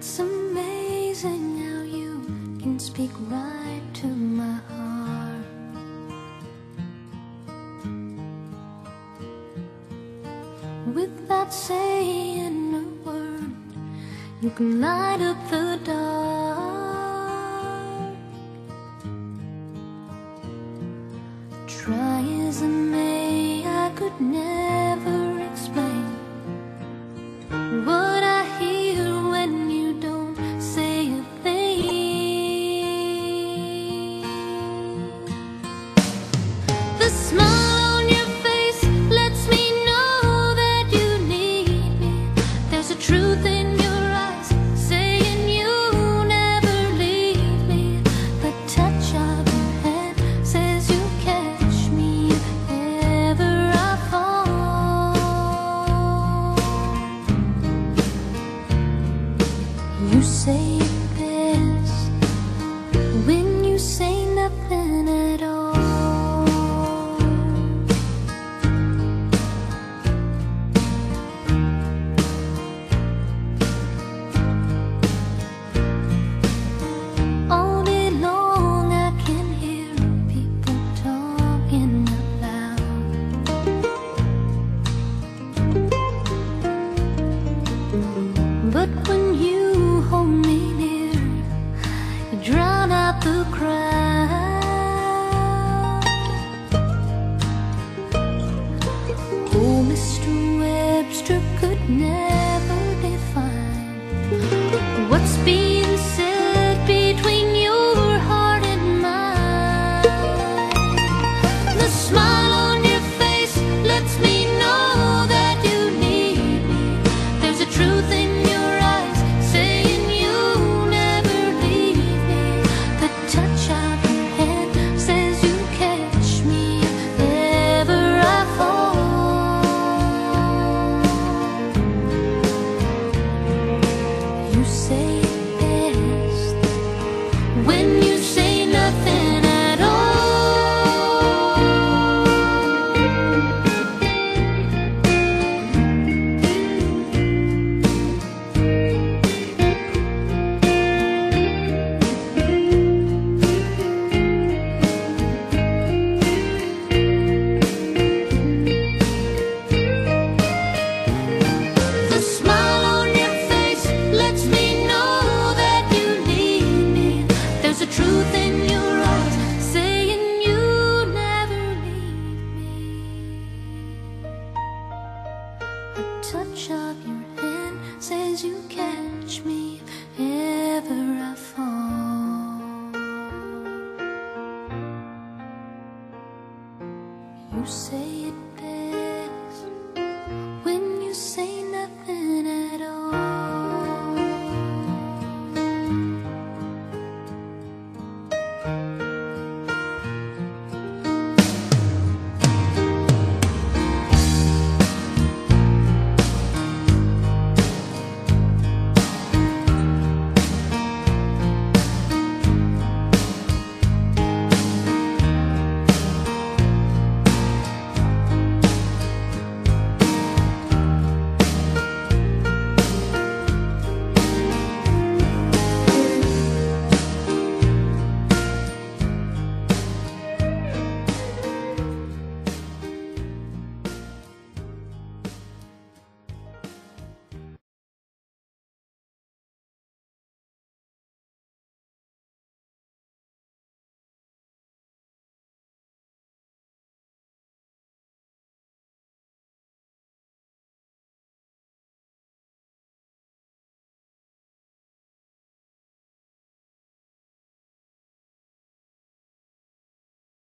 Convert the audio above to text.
It's amazing how you can speak right to my heart. Without saying a word, you can light up the dark. Try as I may, I could never explain what I hear when you don't say a thing. The smile on your face lets me know that you need me. There's a truth in your eyes saying you never leave me. The touch of your hand says you catch me if ever I fall. You say it best when you say nothing at all. All day long I can hear people talking out loud, but when you hold me near, you drown out the crowd. Oh, Mr. Webster could never define what's being said between your heart and mine. The smile on your face lets me know that you need me. There's a truth in your eyes saying you never leave me. The touch of your hand says you catch me if ever I fall. You say it best when you say nothing at all. The smile on your face lets me know that you need me. There's a truth in your eyes saying you never leave me. A touch of your hand says you catch me if ever I fall. You say